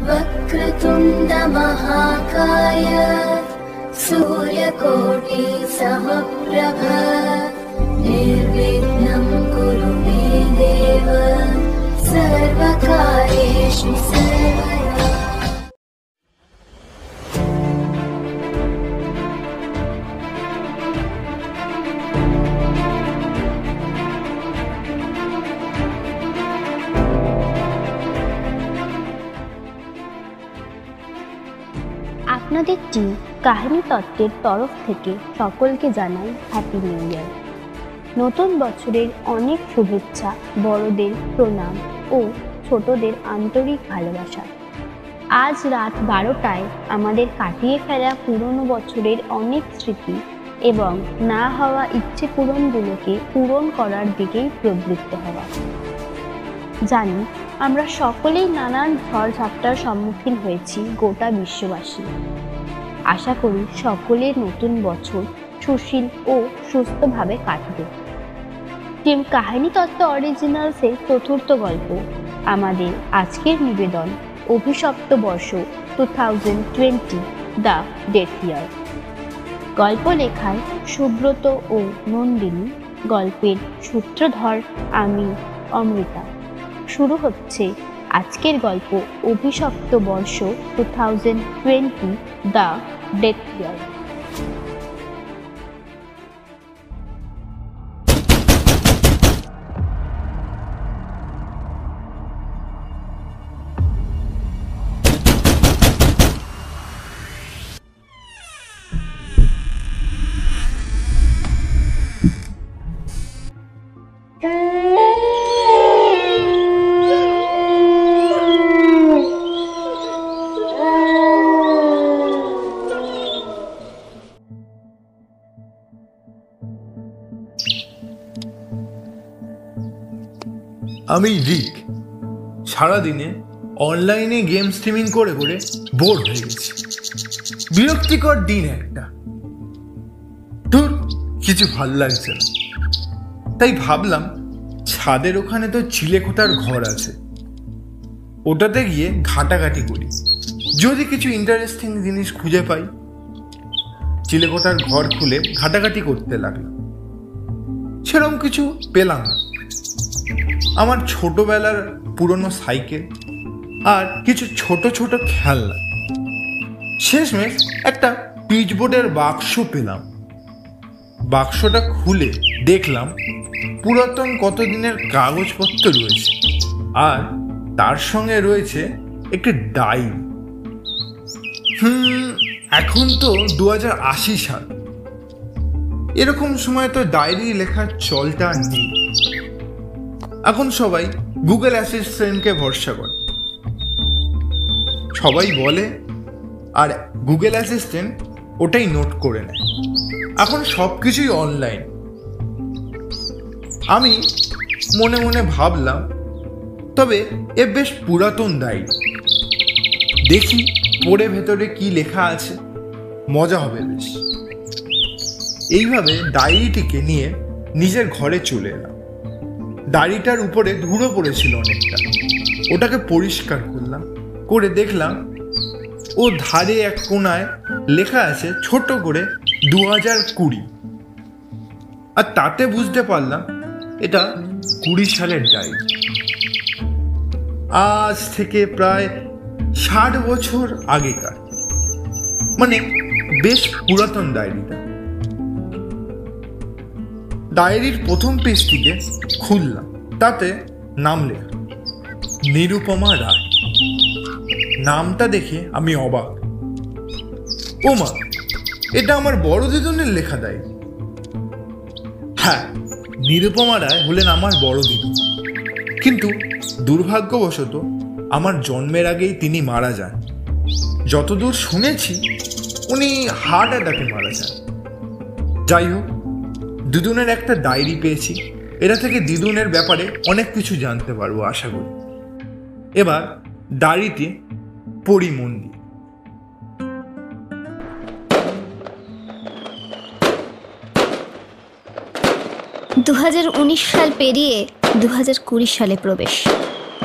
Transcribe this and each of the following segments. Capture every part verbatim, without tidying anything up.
वक्रतुण्ड महाकाय सूर्यकोटि समप्रभ निर्विघ्नं कुरु मे देव सर्वकार्येषु सर्वदा। আপনাদের টিম কাহিনী তত্ত্বের তরফ থেকে সকলকে জানাই হ্যাপি নিউ ইয়ার। নতুন বছরের অনেক শুভেচ্ছা, বড়দের প্রণাম ও ছোটদের আন্তরিক ভালোবাসা। আজ রাত বারোটায় আমাদের কাটিয়ে ফেলা পুরনো বছরের অনেক স্মৃতি এবং না হওয়া ইচ্ছে পূরণগুলোকে পূরণ করার দিকেই প্রবৃত্ত হওয়া। জানি আমরা সকলেই নানান ঝড়ঝাপটার সম্মুখীন হয়েছি গোটা বিশ্ববাসী। আশা করি সকলের নতুন বছর সুশীল ও সুস্থভাবে কাটবে। টিম কাহিনী তত্ত্ব অরিজিনালসের চতুর্থ গল্প আমাদের আজকের নিবেদন অভিশপ্ত বর্ষ two thousand twenty the death year. গল্প লেখায় সুব্রত ও নন্দিনী, গল্পের সূত্রধর আমি অমৃতা। শুরু হচ্ছে আজকের গল্প অভিশপ্ত বর্ষ two thousand twenty the death year. আমি রিক। সারাদিনে অনলাইনে গেম স্ট্রিমিং করে করে বোর হয়ে গেছি। বিরক্তিকর দিন একটা। ধুর, কিছু ভাল লাগছে না। তাই ভাবলাম ছাদের ওখানে তো চিলেকোঠার ঘর আছে, ওটাতে গিয়ে ঘাটাঘাটি করি, যদি কিছু ইন্টারেস্টিং জিনিস খুঁজে পাই। চিলেকোঠার ঘর খুলে ঘাটাঘাটি করতে লাগলাম। সেরকম কিছু পেলাম না। আমার ছোটবেলার পুরনো সাইকেল আর কিছু ছোট ছোট খেলনা। শেষমেশ একটা পিচবোর্ডের বাক্স পেলাম। বাক্সটা খুলে দেখলাম পুরাতন কতদিনের কাগজপত্র রয়েছে, আর তার সঙ্গে রয়েছে একটি ডায়েরি। হুম এখন তো দু হাজার আশি সাল, এরকম সময় তো ডায়েরি লেখার চলটা নেই। এখন সবাই গুগল অ্যাসিস্ট্যান্টকে ভরসা করে, সবাই বলে, আর গুগল অ্যাসিস্ট্যান্ট ওটাই নোট করে নেয়। এখন সব কিছুই অনলাইন। আমি মনে মনে ভাবলাম, তবে এ বেশ পুরাতন ডায়েরি, দেখি পড়ে ভেতরে কি লেখা আছে, মজা হবে বেশ। এইভাবে ডায়েরিটিকে নিয়ে নিজের ঘরে চলে এলাম। ডায়েরিটার উপরে ধুলো পড়েছিল অনেকটা, ওটাকে পরিষ্কার করলাম, করে দেখলাম ও ধারে এক কোনায় লেখা আছে ছোট করে দু হাজার কুড়ি। আর তাতে বুঝতে পারলাম এটা কুড়ি সালের ডায়েরি। আজ থেকে প্রায় ষাট বছর আগেকার, মানে বেশ পুরাতন ডায়েরিটা। ডায়েরির প্রথম পেজটিকে খুললাম, তাতে নাম লেখা নিরুপমা রায়। নামটা দেখে আমি অবাক। ও মা, এটা আমার বড় দিদুনের লেখা ডায়েরি। হ্যাঁ, নিরুপমা রায় হলেন আমার বড় দিদু, কিন্তু দুর্ভাগ্যবশত আমার জন্মের আগেই তিনি মারা যান। যতদূর শুনেছি উনি হার্ট অ্যাটাকে মারা যান। যাই হোক, দিদুনের একটা ডায়েরি পেয়েছি, এটা থেকে দিদুনের ব্যাপারে অনেক কিছু জানতে পারবো আশা করি। এবার ডায়েরিটি পড়ি মন দিয়ে। দু হাজার উনিশ সাল পেরিয়ে দু হাজার কুড়ি সালে প্রবেশ।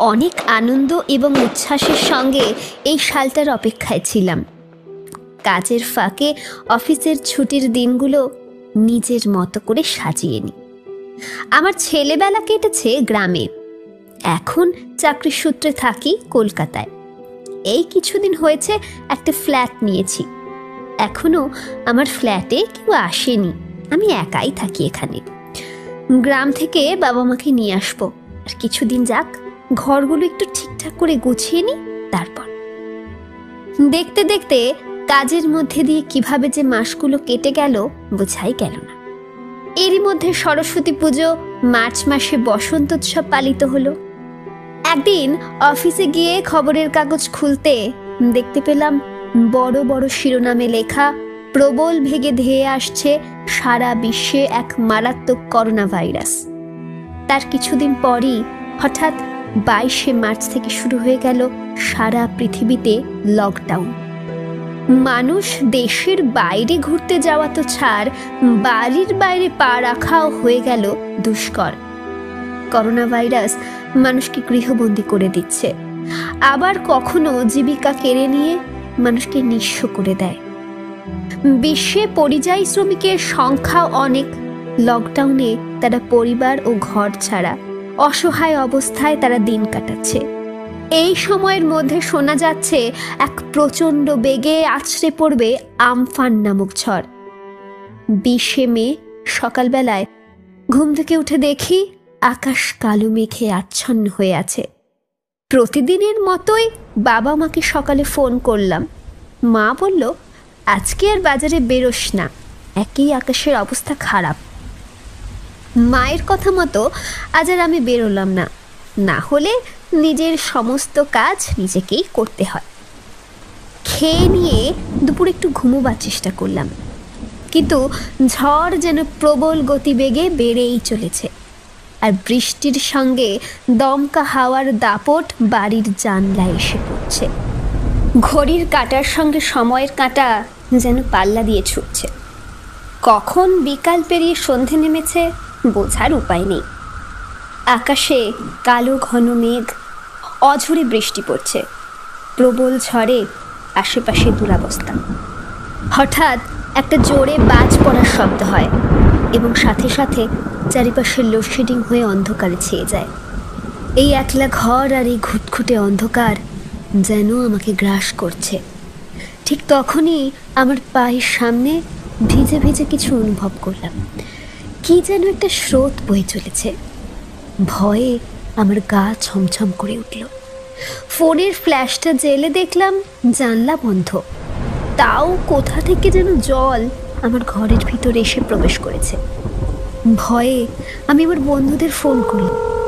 অনেক আনন্দ এবং উচ্ছ্বাসের সঙ্গে এই সালটার অপেক্ষায় ছিলাম। কাজের ফাঁকে অফিসের ছুটির দিনগুলো নিজের মতো করে সাজিয়ে নিই। আমার ছেলেবেলা কেটেছে গ্রামে, এখন চাকরির সূত্রে থাকি কলকাতায়। এই কিছুদিন হয়েছে একটা ফ্ল্যাট নিয়েছি। এখনো আমার ফ্ল্যাটে কেউ আসেনি, আমি একাই থাকি এখানে। গ্রাম থেকে বাবা মাকে নিয়ে আসবো, আর কিছুদিন যাক, ঘরগুলো একটু ঠিকঠাক করে গুছিয়ে নিই। তারপর দেখতে দেখতে কাজের মধ্যে দিয়ে কিভাবে যে মাসগুলো কেটে গেল বোঝাই গেল না। এরই মধ্যে সরস্বতী পুজো, মার্চ মাসে বসন্ত উৎসব পালিত হলো। একদিন অফিসে গিয়ে খবরের কাগজ খুলতে দেখতে পেলাম বড় বড় শিরোনামে লেখা, প্রবল ভেগে ধেয়ে আসছে সারা বিশ্বে এক মারাত্মক করোনা ভাইরাস। তার কিছুদিন পরই হঠাৎ বাইশে মার্চ থেকে শুরু হয়ে গেল সারা পৃথিবীতে লকডাউন। মানুষ দেশের বাইরে ঘুরতে যাওয়া তো ছাড়, বাড়ির বাইরে পা রাখাও হয়ে গেল দুষ্কর। করোনা ভাইরাস মানুষকে গৃহবন্দী করে দিচ্ছে, আবার কখনো জীবিকা কেড়ে নিয়ে মানুষকে নিঃস্ব করে দেয়। বিশ্বে পরিযায়ী শ্রমিকের সংখ্যা অনেক। লকডাউনে তারা পরিবার ও ঘর ছাড়া অসহায় অবস্থায় তারা দিন কাটাচ্ছে। এই সময়ের মধ্যে শোনা যাচ্ছে এক প্রচণ্ড বেগে আছড়ে পড়বে আমফান নামক ঝড়। বিশে মে সকালবেলায় ঘুম থেকে উঠে দেখি আকাশ কালো মেঘে আচ্ছন্ন হয়ে আছে। প্রতিদিনের মতোই বাবা মাকে সকালে ফোন করলাম। মা বলল, আজকে আর বাজারে বেরোস না, একই আকাশের অবস্থা খারাপ। মায়ের কথা মতো আজ আর আমি বেরোলাম না, না হলে নিজের সমস্ত কাজ নিজেকেই করতে হয়। খেয়ে নিয়ে দুপুর একটু ঘুমোবার চেষ্টা করলাম, কিন্তু ঝড় যেন প্রবল গতিবেগে বেড়েই চলেছে, আর বৃষ্টির সঙ্গে দমকা হাওয়ার দাপট বাড়ির জানলায় এসে পড়ছে। ঘড়ির কাঁটার সঙ্গে সময়ের কাঁটা যেন পাল্লা দিয়ে ছুটছে। কখন বিকাল পেরিয়ে সন্ধে নেমেছে বোঝার উপায় নেই। আকাশে কালো ঘন মেঘ, অঝরে বৃষ্টি পড়ছে। প্রবল ঝড়ে আশেপাশে দুরবস্থা। হঠাৎ একটা জোরে বাজ পড়ার শব্দ হয় এবং সাথে সাথে চারিপাশে লোডশেডিং হয়ে অন্ধকারে ছেয়ে যায়। এই একলা ঘর আর এই ঘুটঘুটে অন্ধকার যেন আমাকে গ্রাস করছে। ঠিক তখনই আমার পায়ের সামনে ভিজে ভিজে কিছু অনুভব করলাম। কি যেন একটা স্রোত বয়ে চলেছে। ভয়ে আমার গা ছমছম করে উঠল। ফোনের ফ্ল্যাশটা জেলে দেখলাম জানলা বন্ধ, তাও কোথা থেকে যেন জল আমার ঘরের ভিতরে এসে প্রবেশ করেছে। ভয়ে আমি আমার বন্ধুদের ফোন করি,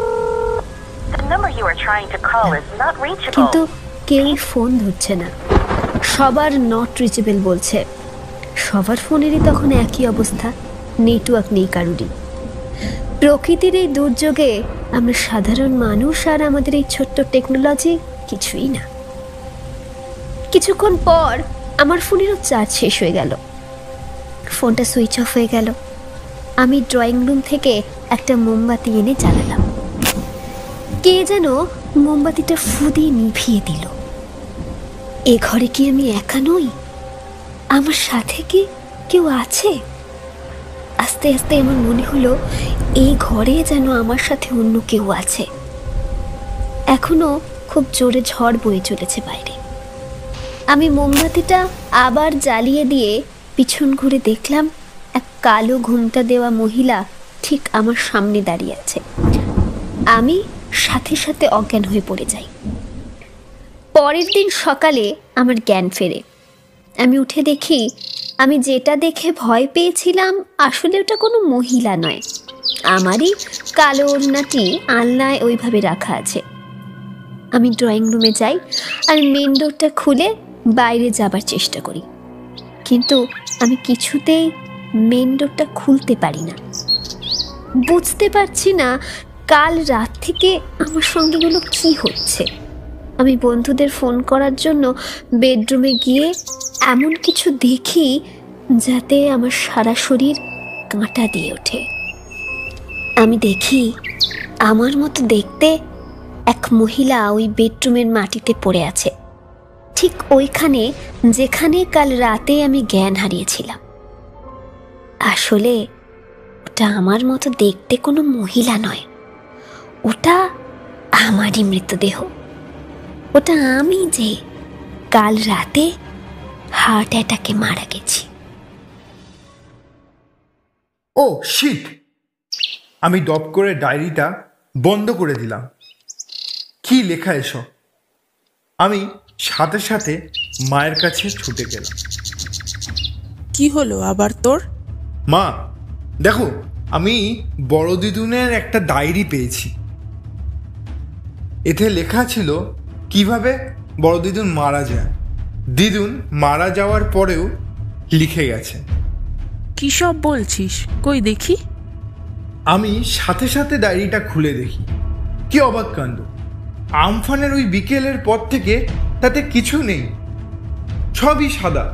কিন্তু কেউ ফোন ধরছে না। সবার নট রিচেবল বলছে। সবার ফোনেরই তখন একই অবস্থা, নেটওয়ার্ক নেই কারুরই। প্রকৃতির এই দুর্যোগে আমরা সাধারণ মানুষ আর আমাদের এই ছোট্ট টেকনোলজি কিছুই না। কিছুক্ষণ পর আমার ফোনেরও চার্জ শেষ হয়ে গেল, ফোনটা সুইচ অফ হয়ে গেল। আমি ড্রয়িং রুম থেকে একটা মোমবাতি এনে জ্বালালাম। কে যেন মোমবাতিটা ফু দিয়ে নিভিয়ে দিল। এ ঘরে কি আমি একা নই? আমার সাথে কি কেউ আছে? আস্তে আস্তে আমার মনে হলো এই ঘরে যেন আমার সাথে অন্য কেউ আছে। এখনো খুব জোরে ঝড় বয়ে চলেছে বাইরে। আমি মোমবাতিটা আবার জ্বালিয়ে দিয়ে পিছন ঘুরে দেখলাম এক কালো ঘুমটা দেওয়া মহিলা ঠিক আমার সামনে দাঁড়িয়ে আছে। আমি সাথে সাথে অজ্ঞান হয়ে পড়ে যাই। পরের দিন সকালে আমার জ্ঞান ফেরে। আমি উঠে দেখি আমি যেটা দেখে ভয় পেয়েছিলাম আসলে ওটা কোনো মহিলা নয়, আমারই কালো ওড়নাটি আলনায় ওইভাবে রাখা আছে। আমি ড্রয়িং রুমে যাই আর মেন ডোরটা খুলে বাইরে যাবার চেষ্টা করি, কিন্তু আমি কিছুতেই মেন ডোরটা খুলতে পারি না। বুঝতে পারছি না কাল রাত থেকে আমার সঙ্গে গুলো কি হচ্ছে। আমি বন্ধুদের ফোন করার জন্য বেডরুমে গিয়ে এমন কিছু দেখি যাতে আমার সারা শরীর কাঁটা দিয়ে ওঠে। আমি দেখি আমার মতো দেখতে এক মহিলা ওই বেডরুমের মাটিতে পড়ে আছে, ঠিক ওইখানে যেখানে কাল রাতে আমি জ্ঞান হারিয়েছিলাম। আসলে ওটা আমার মতো দেখতে কোনো মহিলা নয়, ওটা আমারই মৃতদেহ। ওটা আমি যে কাল রাতে হার্ট অ্যাটাকে মারা গেছি। Oh shit! আমি দপ করে ডায়েরিটা বন্ধ করে দিলাম। কি লেখা এসব? আমি সাথে সাথে মায়ের কাছে ছুটে গেলাম। কি হলো আবার তোর? মা দেখো, আমি বড় দিদুনের একটা ডায়েরি পেয়েছি। এতে লেখা ছিল কিভাবে বড় দিদুন মারা যায়। দিদুন মারা যাওয়ার পরেও লিখে গেছে। কি সব বলছিস? কই দেখি। আমি সাথে সাথে ডায়েরিটা খুলে দেখি। কি অবাক কাণ্ড! আমফানের ওই বিকেলের পর থেকে তাতে কিছু নেই, সবই সাদা।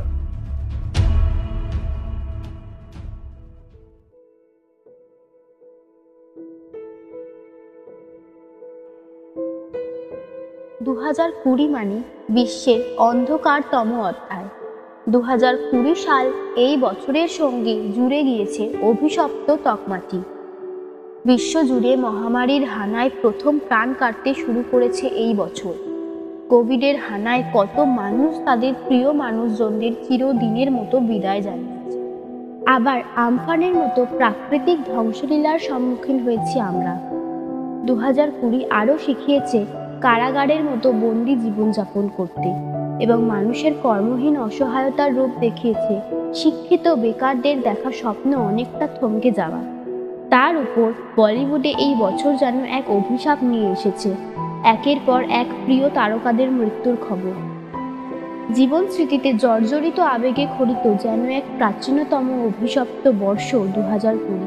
দু হাজার কুড়ি মানে বিশ্বের অন্ধকারতম অধ্যায়। দু হাজার কুড়ি সাল এই বছরের সঙ্গে জুড়ে গিয়েছে অভিশপ্ত তকমাটি। বিশ্বজুড়ে মহামারীর হানায় প্রথম প্রাণ কাটতে শুরু করেছে এই বছর। কোভিডের হানায় কত মানুষ তাদের প্রিয় মানুষজনদের চিরদিনের মতো বিদায় জানিয়েছে। আবার আমফানের মতো প্রাকৃতিক ধ্বংসলীলার সম্মুখীন হয়েছি আমরা। দু হাজার কুড়ি আরও শিখিয়েছে কারাগারের মতো বন্দি জীবনযাপন করতে, এবং মানুষের কর্মহীন অসহায়তার রূপ দেখিয়েছে শিক্ষিত বেকারদের দেখা স্বপ্ন অনেকটা থমকে যাওয়া। তার উপর বলিউডে এই বছর যেন এক অভিশাপ নিয়ে এসেছে, একের পর এক প্রিয় তারকাদের মৃত্যুর খবর। জীবন স্মৃতিতে জর্জরিত আবেগে খড়িত যেন এক প্রাচীনতম অভিশপ্ত বর্ষ দু হাজার কুড়ি।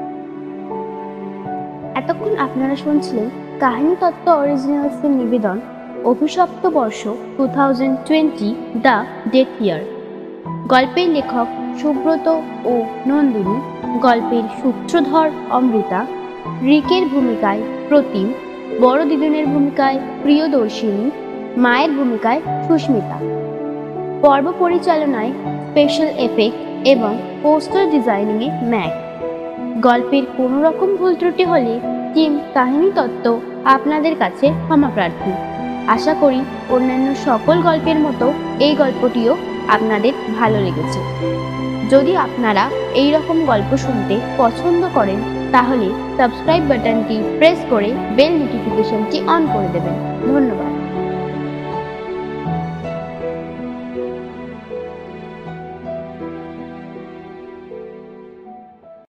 এতক্ষণ আপনারা শুনছিলেন কাহিনী তত্ত্ব অরিজিনালসের নিবেদন অভিশপ্ত বর্ষ two thousand twenty the death year. গল্পের লেখক সুব্রত ও নন্দিনী, গল্পের সূত্রধর অমৃতা, রিকের ভূমিকায় প্রতিম, বড় দিদুনের ভূমিকায় প্রিয়দর্শিনী, মায়ের ভূমিকায় সুস্মিতা। পর্ব পরিচালনায় স্পেশাল এফেক্ট এবং পোস্টার ডিজাইনিংয়ে ম্যাক। গল্পের কোনো রকম ভুল ত্রুটি হলে টিম কাহিনী তত্ত্ব আপনাদের কাছে ক্ষমা প্রার্থী। আশা করি অন্যান্য সকল গল্পের মতো এই গল্পটিও আপনাদের ভালো লেগেছে। যদি আপনারা এই রকম গল্প শুনতে পছন্দ করেন তাহলে সাবস্ক্রাইব বাটনটি প্রেস করে বেল নোটিফিকেশনটি অন করে দেবেন। ধন্যবাদ।